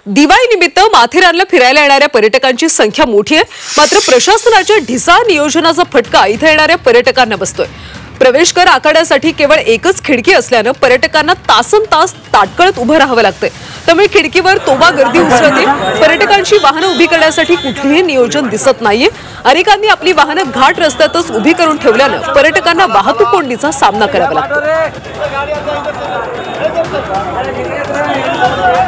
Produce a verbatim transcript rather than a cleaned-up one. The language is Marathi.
दिवाळी निमित्त माथेरानला फिरायला येणाऱ्या पर्यटकांची संख्या मोठी आहे, मात्र प्रशासनाच्या ढिसाळ नियोजनाचा फटका इथे येणाऱ्या पर्यटकांना बसतोय। प्रवेश कर आकारण्यासाठी केवळ एकच खिडकी असल्याने पर्यटकांना तासनतास ताटकळत उभं राहावं लागतंय। त्यामुळे खिडकीवर तोबा गर्दी उसळते। पर्यटकांची वाहनं उभी करण्यासाठी कुठलेही नियोजन दिसत नाहीये। अनेकांनी आपली वाहनं घाट रस्त्यातच उभी करून ठेवल्यानं पर्यटकांना वाहतूक कोंडीचा सामना करावा लागतो।